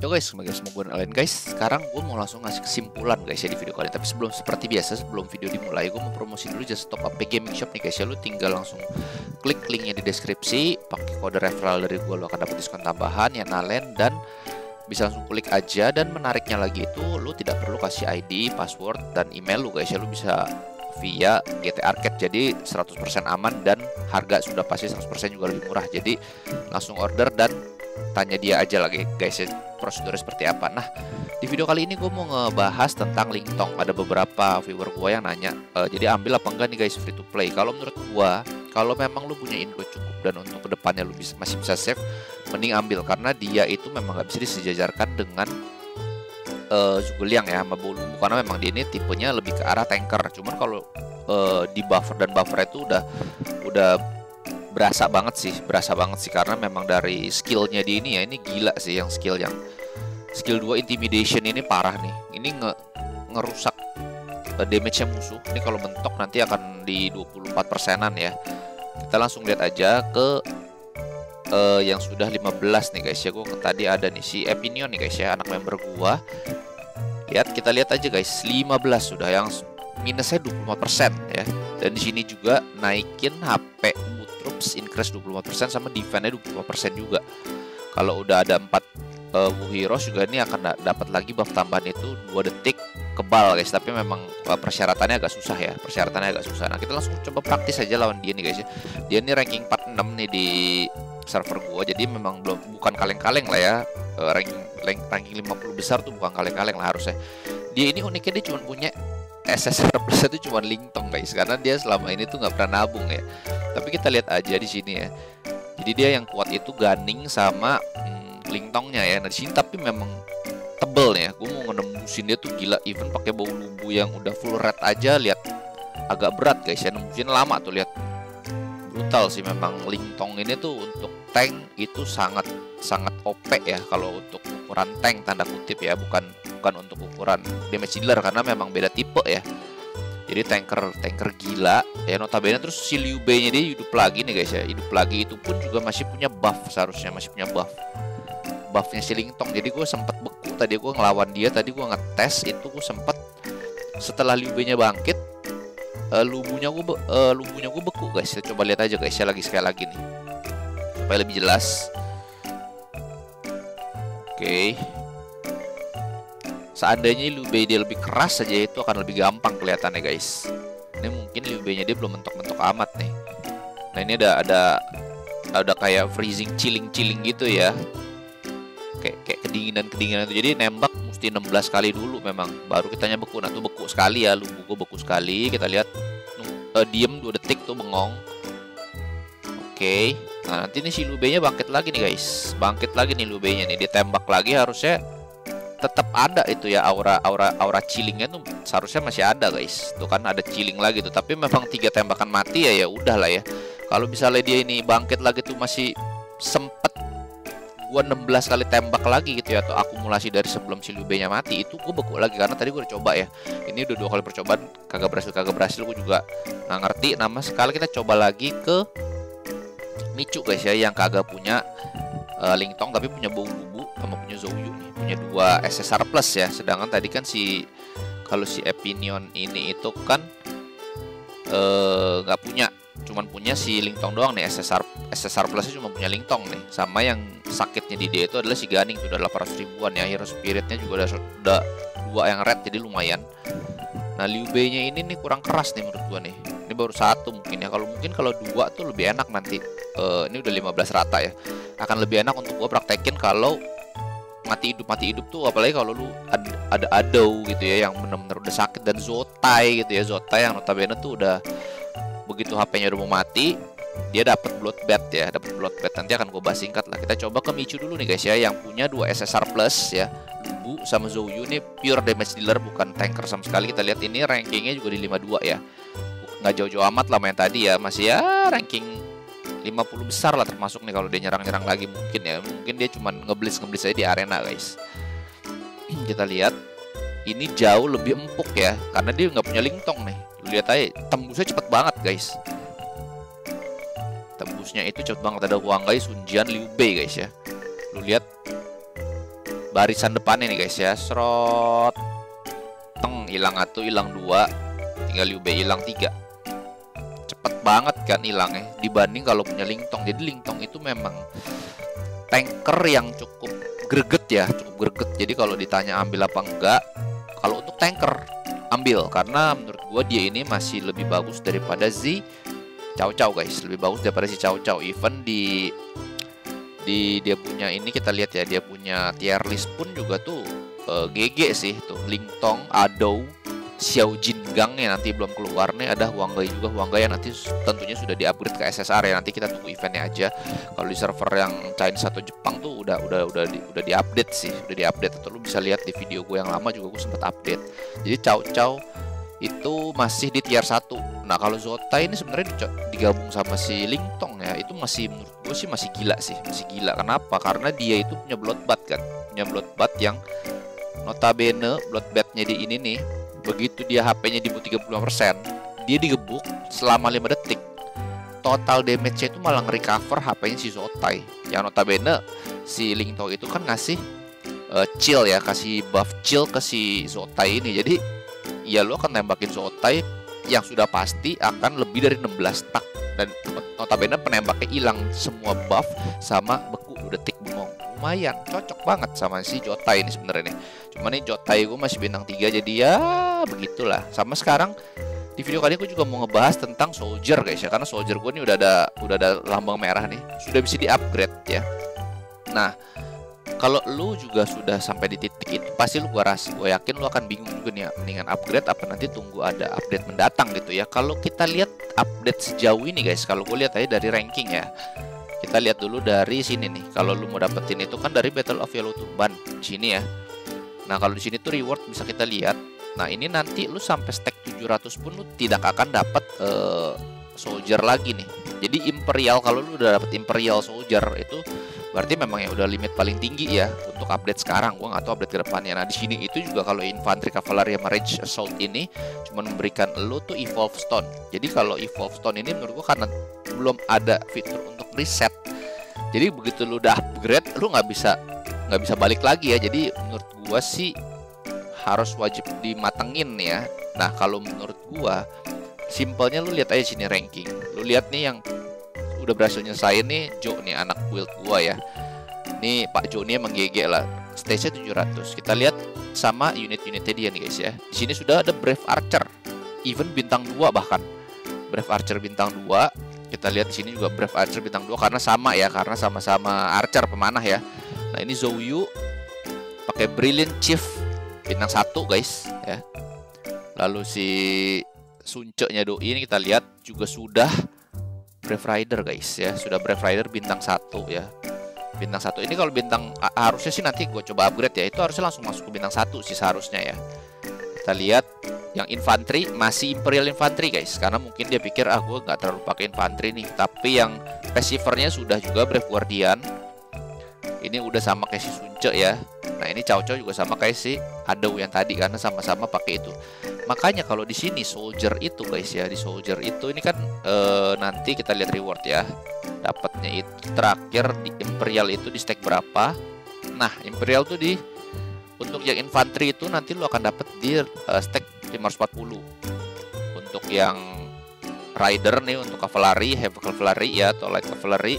Yo guys, semoga kalian guys. Sekarang gue mau langsung ngasih kesimpulan guys ya di video kali ini. Tapi seperti biasa, sebelum video dimulai, gue mau promosi dulu Just Top Up Gaming Shop nih guys ya. Lu tinggal langsung klik linknya di deskripsi, pakai kode referral dari gue, lu akan dapat diskon tambahan ya Nalen, dan bisa langsung klik aja. Dan menariknya lagi itu, lu tidak perlu kasih ID, password, dan email lu guys ya. Lu bisa via GT Arcade, jadi 100% aman dan harga sudah pasti 100% juga lebih murah. Jadi langsung order dan tanya dia aja lagi guys ya, prosedurnya seperti apa. Nah, di video kali ini gue mau ngebahas tentang Lingtong. Ada beberapa viewer gue yang nanya, jadi ambil apa enggak nih guys free to play. Kalau menurut gue, kalau memang lu punya info cukup dan untuk kedepannya lu masih bisa save, mending ambil, karena dia itu memang nggak bisa disejajarkan dengan Zhuge Liang ya, sama Bolumu, karena memang dia ini tipenya lebih ke arah tanker. Cuman kalau di buffer dan buffer itu udah berasa banget sih karena memang dari skillnya dia ini ya, ini gila sih. Yang skill 2 intimidation ini parah nih. Ini ngerusak damage-nya musuh. Ini kalau mentok nanti akan di 24%-an ya. Kita langsung lihat aja ke yang sudah 15 nih guys ya. Tadi ada nih si Epinion nih guys ya, anak member gua. Kita lihat aja guys, 15 sudah, yang minusnya 24% ya. Dan di sini juga naikin HP troops increase 24% sama defense-nya 25% juga. Kalau udah ada 4 Wu Heroes juga ini akan dapat lagi buff tambahan itu 2 detik kebal guys. Tapi memang persyaratannya agak susah ya. Nah, kita langsung coba praktis aja lawan dia nih guys ya. Dia ini ranking 46 nih di server gua. Jadi memang bukan kaleng-kaleng lah ya. Ranking 50 besar tuh bukan kaleng-kaleng lah harusnya. Dia ini uniknya dia cuma punya SSR plus itu cuma Lingtong guys, karena dia selama ini tuh nggak pernah nabung ya. Tapi kita lihat aja di sini ya. Jadi dia yang kuat itu Gunning sama Lingtongnya ya. Nah di sini tapi memang tebel ya. Gue mau nembusin dia tuh gila. Even pakai bau lubu yang udah full red aja, lihat agak berat guys ya. Nembusin lama tuh, lihat brutal sih memang. Lingtong ini tuh untuk tank itu sangat OP ya. Kalau untuk ukuran tank tanda kutip ya, bukan untuk ukuran damage dealer, karena memang beda tipe ya. Jadi tanker gila ya notabene. Terus si Liu Bei nya dia hidup lagi nih guys ya. Hidup lagi itu pun juga masih punya buff, seharusnya masih punya buffnya si Lingtong. Jadi gue sempet beku tadi, gue ngelawan dia tadi, gue ngetes itu, gue sempet setelah Liu Bei nya bangkit, lubunya gue beku guys. Kita coba lihat aja guys ya, sekali lagi nih supaya lebih jelas. Oke. Seandainya Liu Bei dia lebih keras saja, itu akan lebih gampang kelihatannya guys. Ini mungkin Liu Bei nya dia belum mentok-mentok amat nih. Nah ini ada kayak freezing chilling gitu ya. Kayak kedinginan itu. Jadi nembak mesti 16 kali dulu memang baru kitanya beku. Nah tuh beku sekali ya, lubu gue beku sekali. Kita lihat diem 2 detik tuh bengong. Oke. Nah nanti nih si Liu Bei nya bangkit lagi nih guys. Bangkit lagi nih Liu Bei nya nih, dia tembak lagi, harusnya tetap ada itu ya, aura chillingnya tuh seharusnya masih ada guys. Tuh kan ada chilling lagi tuh. Tapi memang 3 tembakan mati ya udah lah ya. Kalau misalnya dia ini bangkit lagi tuh masih sempet gua 16 kali tembak lagi gitu ya, atau akumulasi dari sebelum si Liu Bei nya mati, itu gua beku lagi karena tadi gua udah coba ya. Ini udah 2 kali percobaan kagak berhasil. Gua juga nggak ngerti. Nama sekali kita coba lagi ke Micu guys ya, yang kagak punya Lingtong tapi punya bau lubu sama punya Zouyu nih, punya 2 SSR plus ya. Sedangkan tadi kan kalau si Epinion ini itu kan nggak punya, cuman punya si Lingtong doang nih. SSR plusnya cuma punya Lingtong nih. Sama yang sakitnya di dia itu adalah si Gunning, itu udah 800 ribuan ya. Hero Spiritnya juga udah 2 yang red, jadi lumayan. Nah Liu Bei nya ini nih kurang keras nih menurut gua nih. Ini baru 1 mungkin ya. Kalau 2 tuh lebih enak nanti. Ini udah 15 rata ya. Akan lebih enak untuk gua praktekin kalau mati hidup tuh, apalagi kalau lu ada Adou gitu ya yang benar-benar udah sakit, dan Zotai gitu ya. Zotai yang notabene tuh udah begitu HP-nya udah mau mati, dia dapat bloodbath ya, nanti akan gue bahas singkat lah. Kita coba ke Micu dulu nih guys ya, yang punya 2 SSR plus ya. Lubu sama Zouyu nih pure damage dealer, bukan tanker sama sekali. Kita lihat ini rankingnya juga di 52 ya, nggak jauh-jauh amat lah main tadi ya, masih ya ranking 50 besar lah termasuk nih. Kalau dia nyerang lagi mungkin dia cuma ngeblis aja di arena guys. Kita lihat ini jauh lebih empuk ya, karena dia nggak punya Lingtong nih. Lu lihat aja tembusnya cepet banget guys. Tembusnya itu cepet banget. Ada Huang Gai, Sun Jian, Liu Bei guys ya. Lu lihat barisan depannya nih guys ya. Serot. Teng, hilang 1, hilang 2. Tinggal UB hilang 3. Cepet banget kan hilangnya dibanding kalau punya Lingtong. Jadi Lingtong itu memang tanker yang cukup greget ya, cukup greget. Jadi kalau ditanya ambil apa enggak, kalau untuk tanker ambil, karena menurut gua dia ini masih lebih bagus daripada si Cao Cao guys, lebih bagus daripada si Cao Cao. Even di dia punya ini kita lihat ya, dia punya tier list pun juga tuh GG sih tuh. Lingtong, Adou, Xiao Jingang ya nanti belum keluar nih, ada Huang Gai juga. Huang Gai yang nanti tentunya sudah di-upgrade ke SSR ya, nanti kita tunggu eventnya aja. Kalau di server yang China atau Jepang tuh udah di-update sih, udah di-update. Atau lu bisa lihat di video gue yang lama juga gue sempet update. Jadi Cao Cao itu masih di tier 1. Nah kalau Zotai ini sebenarnya digabung sama si Lingtong ya, itu masih menurut gue sih masih gila sih, masih gila. Kenapa? Karena dia itu punya bloodbath kan, punya bloodbath yang notabene bloodbathnya di ini nih, begitu dia HP-nya di 35%, dia digebuk selama 5 detik. Total damage-nya itu malah nge-recover HP-nya si Zotai. Yang notabene si Lingtong itu kan ngasih chill ya, kasih buff chill ke si Zotai ini. Jadi ya lo akan nembakin Zotai yang sudah pasti akan lebih dari 16 tak. Dan notabene penembaknya hilang semua buff sama beku 2 detik bengong. Lumayan, cocok banget sama si Jotai ini sebenarnya nih. Cuma nih Jotai gue masih bintang 3, jadi ya begitulah. Sama sekarang di video kali ini gue juga mau ngebahas tentang Soldier guys ya, karena Soldier gue nih udah ada lambang merah nih, sudah bisa di-upgrade ya. Nah, kalau lu juga sudah sampai di titik itu, pasti gue yakin lu akan bingung juga nih ya, mendingan upgrade apa nanti tunggu ada update mendatang gitu ya. Kalau kita lihat update sejauh ini guys, kalau gue lihat aja dari ranking ya, kita lihat dulu dari sini nih. Kalau lu mau dapetin itu kan dari Battle of Yellow Turban sini ya. Nah kalau di sini tuh reward bisa kita lihat. Nah ini nanti lu sampai stack 700 pun lu tidak akan dapat soldier lagi nih. Jadi Imperial, kalau lu udah dapet Imperial Soldier itu berarti memang ya udah limit paling tinggi ya untuk update sekarang. Gua nggak tahu update ke depannya. Nah di sini itu juga kalau Infantry, Cavalry sama Range Assault ini cuma memberikan lu tuh Evolve Stone. Jadi kalau Evolve Stone ini menurut gua karena belum ada fitur untuk reset, jadi begitu lu udah upgrade lu nggak bisa balik lagi ya. Jadi menurut gua sih harus wajib dimatengin ya. Nah kalau menurut gua simpelnya lu lihat aja sini ranking. Lu lihat nih yang udah berhasil nyelesain nih Jo nih, anak build gua ya. Nih Pak Jo nih emang GG lah. Stage-nya 700. Kita lihat sama unit-unitnya dia nih guys ya. Di sini sudah ada Brave Archer. Even bintang 2 bahkan. Brave Archer bintang 2. Kita lihat di sini juga Brave Archer bintang 2 karena sama ya, karena sama-sama Archer pemanah ya. Nah, ini Zhou Yu pakai Brilliant Chief bintang 1 guys ya. Lalu si Sunce-nya Doi ini kita lihat juga sudah Brave Rider guys ya, sudah Brave Rider bintang 1 ya. Bintang 1 ini kalau bintang harusnya sih nanti gue coba upgrade ya, itu harusnya langsung masuk ke bintang 1 sih seharusnya ya. Kita lihat yang infantry masih Imperial Infantry guys, karena mungkin dia pikir gue nggak terlalu pakai infantry nih. Tapi yang receivernya sudah juga Brave Guardian. Ini udah sama kayak si Sunce ya. Nah ini Cao Cao juga sama kayak si Adou yang tadi karena sama-sama pakai itu. Makanya kalau di sini Soldier itu guys ya, di Soldier itu ini kan nanti kita lihat reward ya. Dapatnya itu terakhir di Imperial itu di stack berapa? Nah Imperial tuh di untuk yang infantry itu nanti lu akan dapat di stack 540. Untuk yang rider nih, untuk cavalry, heavy cavalry ya atau light cavalry,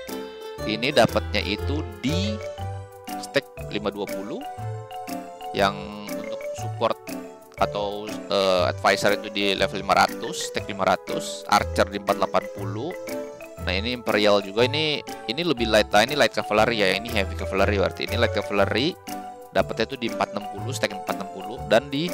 ini dapatnya itu di stack 520. Yang untuk support atau advisor itu di level 500, stack 500, archer di 480. Nah ini Imperial juga, ini lebih light lah, ini light cavalry ya, ini heavy cavalry, berarti ini light cavalry dapatnya itu di 460, stack 460, dan di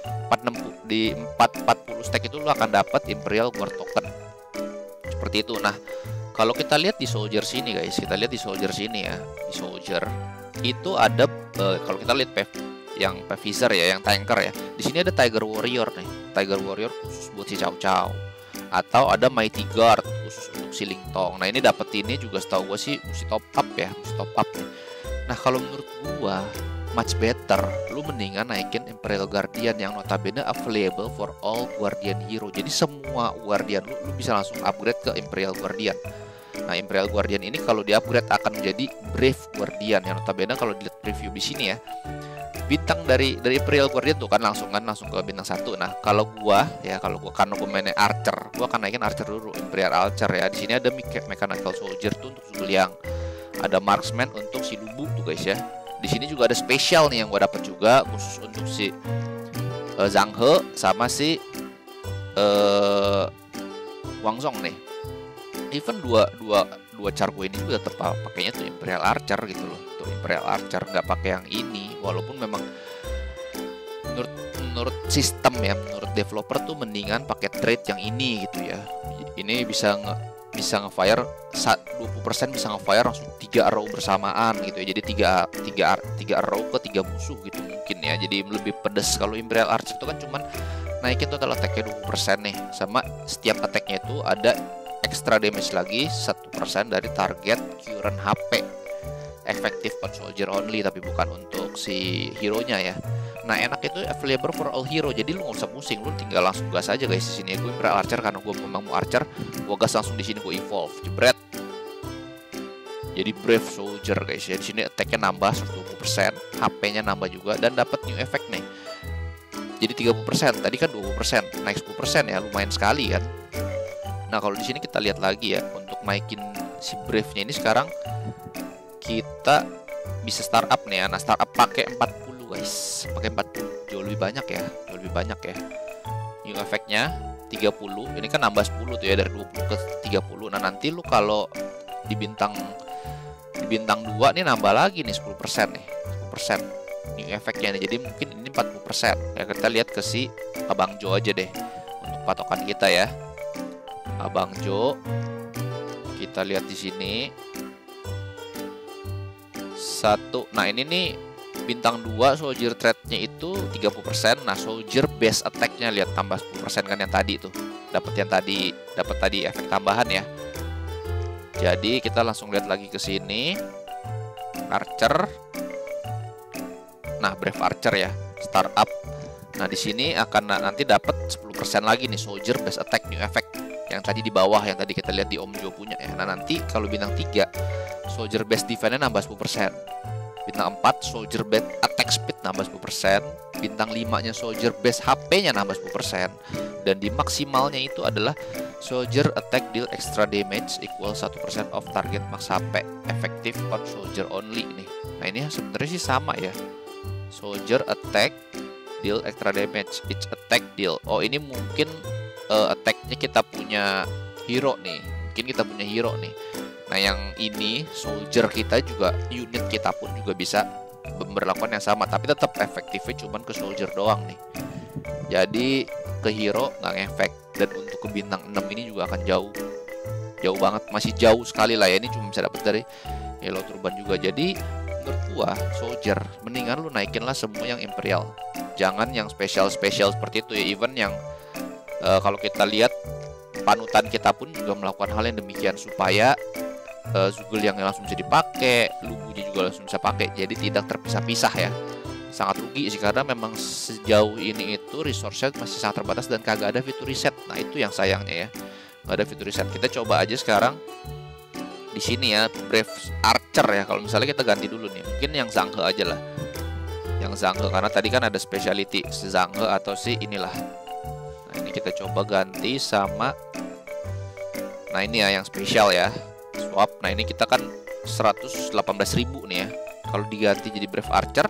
440 stack itu lo akan dapat Imperial Guard Token. Seperti itu. Nah, kalau kita lihat di Soldier sini guys, kita lihat di Soldier sini ya. Di Soldier itu ada kalau kita lihat yang Phaser ya, yang tanker ya. Di sini ada Tiger Warrior nih. Tiger Warrior khusus buat si Cao Cao. Atau ada Mighty Guard khusus untuk si Lingtong. Nah, ini dapat ini juga setahu gue sih mesti top up ya, mesti top up nih. Nah, kalau menurut gua much better lu mendingan naikin Imperial Guardian yang notabene available for all Guardian hero. Jadi semua Guardian lu bisa langsung upgrade ke Imperial Guardian. Nah, Imperial Guardian ini kalau di-upgrade akan menjadi Brave Guardian, yang notabene kalau dilihat preview di sini ya, bintang dari Imperial Guardian tuh kan langsung ke bintang 1. Nah, kalau gua karena gua mainnya Archer, gua akan naikin Archer dulu, Imperial Archer ya. Di sini ada Mechanical Soldier tuh untuk Zhuliang. Ada Marksman untuk si Lubu tuh guys ya. Di sini juga ada spesial nih yang gua dapat juga khusus untuk si Zhang He sama si Wang Zhong nih. Even dua char gue ini juga tetap pakainya tuh Imperial Archer gitu loh. Tuh Imperial Archer, nggak pakai yang ini. Walaupun memang menurut sistem ya, menurut developer tuh mendingan pakai trade yang ini gitu ya. Ini bisa nge-fire 20% bisa nge-fire langsung 3 arrow bersamaan gitu ya. Jadi 3 arrow ke 3 musuh gitu mungkin ya. Jadi lebih pedes. Kalau Imperial Archer itu kan cuman naikin total attack-nya 20% nih. Sama setiap attack-nya itu ada extra damage lagi 1% dari target current HP. Efektif on soldier only, tapi bukan untuk si hero-nya ya. Nah, enak itu available for all hero. Jadi lu nggak usah pusing, lu tinggal langsung gas aja guys di sini. Gue Imperial Archer karena gue memang mau Archer, gue gas langsung di sini, gue evolve, jebret. Jadi Brave Soldier guys ya. Di sini attack-nya nambah 120%, HP-nya nambah juga dan dapat new effect nih. Jadi 30%, tadi kan 20%, naik 10% ya, lumayan sekali kan. Nah, kalau di sini kita lihat lagi ya, untuk naikin si Brave-nya ini sekarang kita bisa startup nih ya. Nah, startup pakai 40 guys, pakai 40, jauh lebih banyak ya, New effect-nya 30, ini kan nambah 10 tuh ya, dari 20 ke 30. Nah, nanti lu kalau di bintang 2 nih nambah lagi nih 10% nih, 10% new effect-nya nih. Jadi mungkin ini 40%. Ya, kita lihat ke si Abang Jo aja deh untuk patokan kita ya. Abang Jo, kita lihat di sini 1. Nah, ini nih bintang 2 soldier threat-nya itu 30%. Nah, soldier base attack-nya lihat tambah 10% kan yang tadi tuh. Dapat tadi efek tambahan ya. Jadi kita langsung lihat lagi ke sini. Archer. Nah, Brave Archer ya, startup. Nah, di sini akan nanti dapat 10% lagi nih soldier base attack new effect. Yang tadi di bawah, yang tadi kita lihat di Om Jo punya ya. Nah, nanti kalau bintang 3 soldier base defense-nya nambah 10%. Bintang 4 soldier base attack speed nambah 10%. Bintang 5-nya soldier base HP-nya nambah 10%. Dan di maksimalnya itu adalah soldier attack deal extra damage equal 1% of target max HP. Efektif on soldier only nih. Nah, ini sebenarnya sih sama ya. Soldier attack deal extra damage each attack deal. Oh, ini mungkin attack-nya kita punya hero nih. Nah, yang ini soldier kita juga, unit kita pun juga bisa berlakuan yang sama, tapi tetap efektifnya cuman ke soldier doang nih. Jadi ke hero nggak ngefek. Dan untuk ke bintang 6 ini juga akan jauh banget, masih jauh sekali lah ya. Ini cuma bisa dapat dari Yellow Turban juga. Jadi menurut gua soldier mendingan lu naikin lah semua yang Imperial, jangan yang spesial seperti itu ya. Even yang kalau kita lihat panutan kita pun juga melakukan hal yang demikian supaya Zugel yang langsung bisa dipakai, Lubunya juga langsung bisa pakai, jadi tidak terpisah-pisah ya. Sangat rugi sih karena memang sejauh ini itu resource-nya masih sangat terbatas dan kagak ada fitur reset. Nah, itu yang sayangnya ya, nggak ada fitur reset. Kita coba aja sekarang di sini ya, Brave Archer ya. Kalau misalnya kita ganti dulu nih, mungkin yang Zhang He aja lah, yang Zhang He, karena tadi kan ada speciality si Zhang He atau si inilah. Nah, ini kita coba ganti sama, nah ini ya yang spesial ya, swap. Nah, ini kita kan 118.000 nih ya. Kalau diganti jadi Brave Archer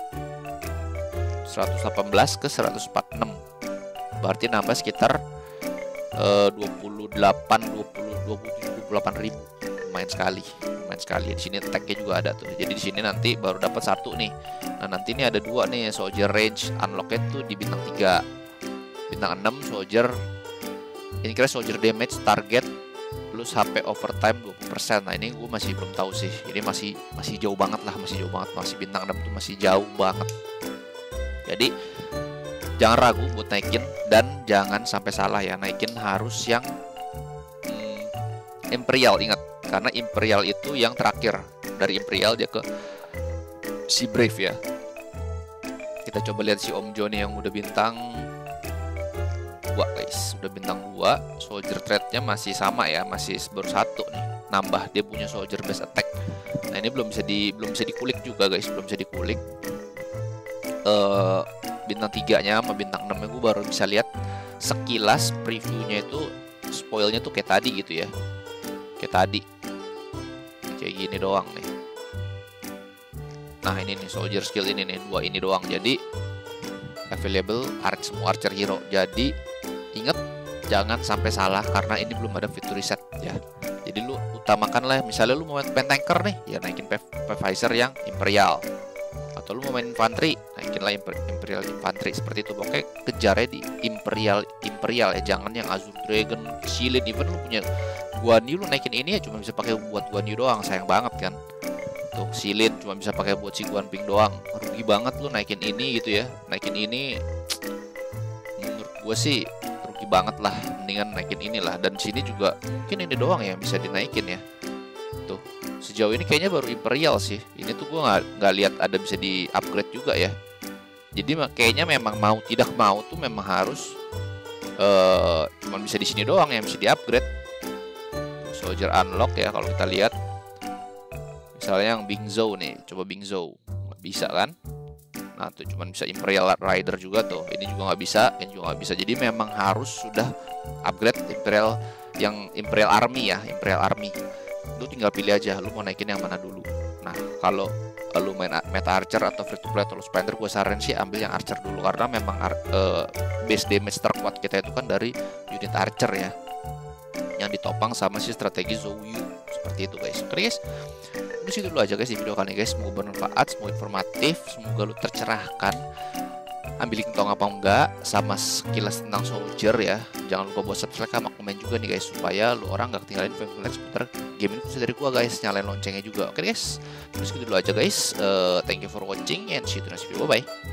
118 ke 146, berarti nambah sekitar 28 ribu. Lumayan sekali. Di sini attack-nya juga ada tuh. Jadi di sini nanti baru dapat 1 nih. Nah, nanti ini ada 2 nih soldier range unlock itu di bintang 3. Bintang 6 soldier ini kira soldier damage target plus HP overtime 20%. Nah, ini gue masih belum tahu sih. Ini masih jauh banget lah, masih bintang 6 tuh masih jauh banget. Jadi jangan ragu buat naikin, dan jangan sampai salah ya, naikin harus yang Imperial, ingat, karena Imperial itu yang terakhir. Dari Imperial dia ke si Brave ya. Kita coba lihat si Om Jo nih yang udah bintang 2 guys, udah bintang 2. Soldier threat-nya masih sama ya, masih baru 1 nih. nambah dia punya soldier base attack. Nah ini belum bisa dikulik juga guys, belum bisa dikulik. Bintang 3-nya sama bintang 6-nya gue baru bisa lihat sekilas previewnya itu, spoilnya tuh kayak tadi gitu ya, kayak gini doang nih. Nah ini nih soldier skill ini nih, 2 ini doang. Jadi available semua archer hero. Jadi ingat jangan sampai salah karena ini belum ada fitur reset ya. Jadi lu utamakan lah, misalnya lu mau main tanker nih, ya naikin Pfizer yang Imperial. Atau lu mau main infanteri, naikinlah Imperial infanteri seperti itu. Pokoknya kejarnya di Imperial ya, jangan yang Azure Dragon, Shilin. Even lu punya Guan Yu, lu naikin ini ya cuma bisa pakai buat Guan Yu doang, sayang banget kan. Tuh Shilin cuma bisa pakai buat si Guan Ping doang, rugi banget lu naikin ini gitu ya. Naikin ini menurut gue sih rugi banget lah, mendingan naikin inilah. Dan sini juga mungkin ini doang ya bisa dinaikin ya. Tuh sejauh ini kayaknya baru Imperial sih. Ini tuh gue nggak lihat ada bisa di upgrade juga ya. Jadi kayaknya memang mau tidak mau tuh memang harus cuma bisa di sini doang yang bisa di upgrade. Soldier unlock ya kalau kita lihat. Misalnya yang Bing Zhou nih, coba Bing Zhou nggak bisa kan? Nah tuh cuma bisa Imperial Rider juga tuh. Ini juga nggak bisa, ini juga nggak bisa. Jadi memang harus sudah upgrade Imperial Army ya, Imperial Army. Lu tinggal pilih aja, lu mau naikin yang mana dulu. Nah kalau lu main meta Archer atau free to play atau Spender, gue saran sih ambil yang Archer dulu karena memang base damage terkuat kita itu kan dari unit Archer ya, yang ditopang sama si strategi Zhou Yu seperti itu guys. Oke guys, di situ dulu aja guys di video kali ini guys. Semoga bermanfaat, semoga informatif, semoga lu tercerahkan ambil link tong apa enggak sama sekilas tentang soldier ya. Jangan lupa buat subscribe sama komen juga nih guys, supaya lu orang gak ketinggalin video seputar game ini dari gua guys. Nyalain loncengnya juga. Oke guys, terus gitu dulu aja guys. Thank you for watching and see you in the next video. Bye bye.